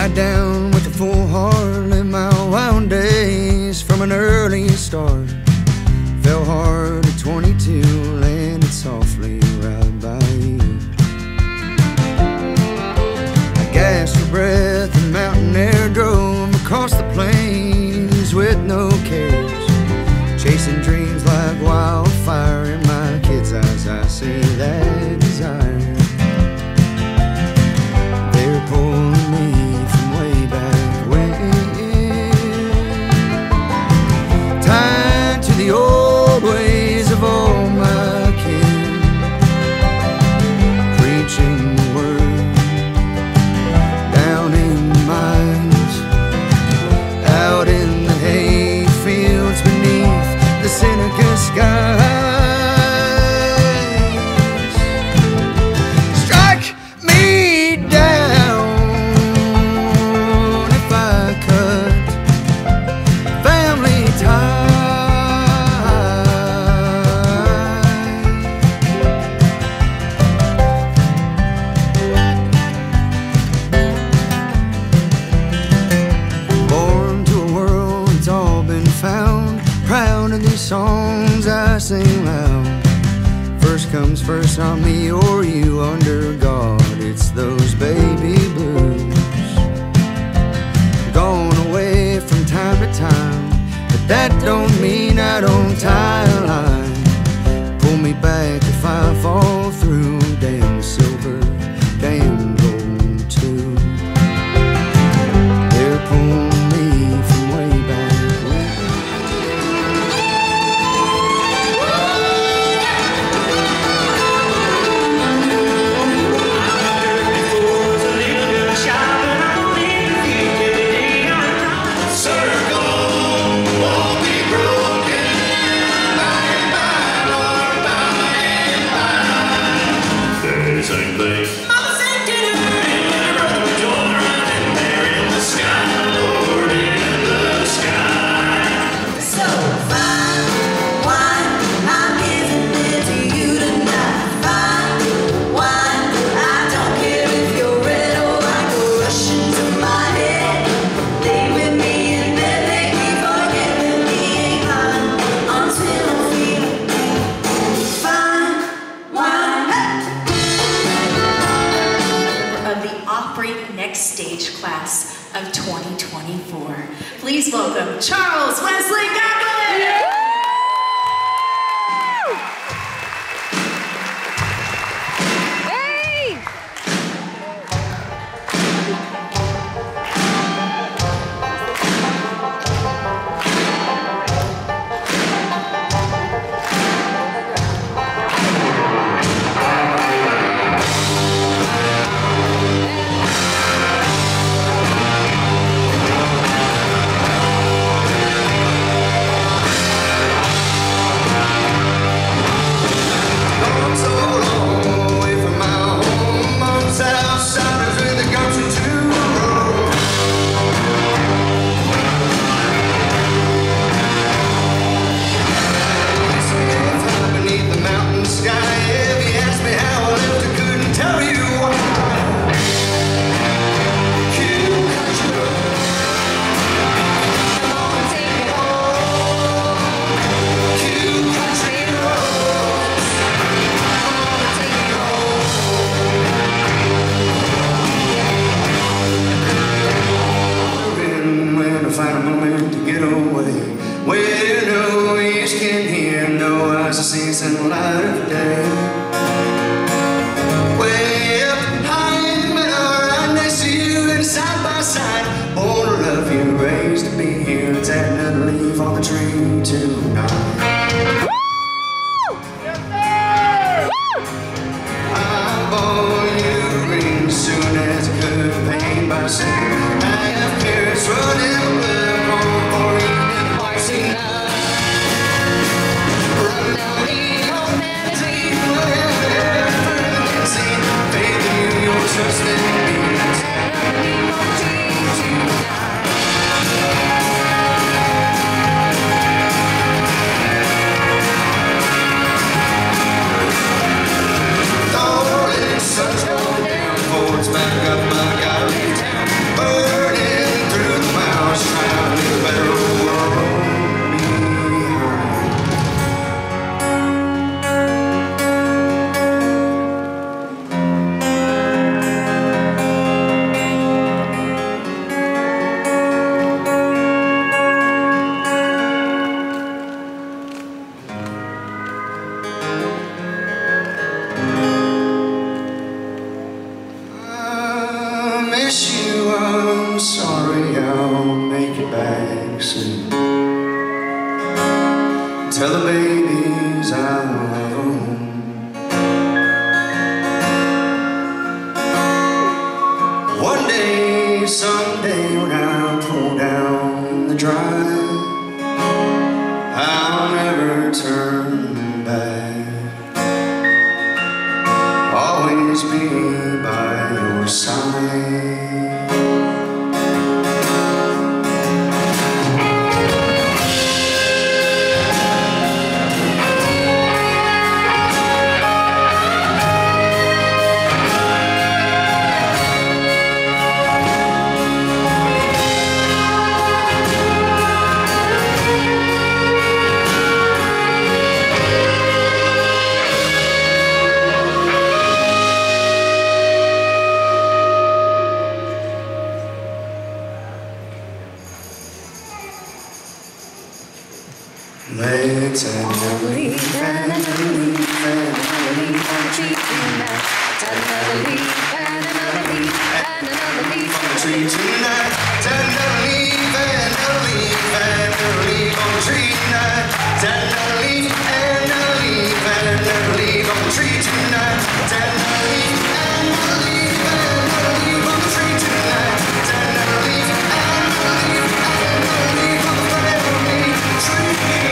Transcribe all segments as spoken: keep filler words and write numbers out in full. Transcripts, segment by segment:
Tied down with a full heart, lived my wild days from an early start. Fell hard at twenty-two, landed softly right by you. I gasped for breath and mountain air, drove across the plains with no cares. Chasing dreams like wildfire, in my kids' eyes I see that desire. They're pulling me from way back when, tied to the old ways of all my kin, preaching the word down in the mines, out in the hay fields beneath the Seneca skies. Strike me down if I cut family ties. Born to a world that's all been found, proud of these songs I sing loud. First comes first, on me or you, under God, it's those baby blues. Gone away from time to time, but that don't mean I don't tie a line. Pull me back if I fall through, damn silver, damn gold too. They're pulling me from way back when. Next stage class of twenty twenty-four. Please welcome Charles Wesley Godwin! Yeah! Find a moment to get away, where no ears can hear, no eyes to see some light of day. Way up high in the middle, right next to you, and side by side, born to love you, raised to be here. It's that another leaf on the tree tonight. Yes, sir! I bore you green soon as I could, paint by saying I have carrots running. Back up my gallery town. miss you, I'm sorry, I'll make it back soon. Tell the babies I'll have a home. One day, someday, when I pull down the drive, I'll never turn back. Always be by your side. Let's never leave and never leave and never leave on the tree tonight. Never leave and never leave and never leave on the tree tonight. Never leave and never leave and never leave on the tree tonight. Never leave and never leave and never leave on the tree tonight. Never leave and never leave and never leave on the tree tonight. Never leave and never leave and never leave on the family tree.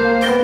Thank you.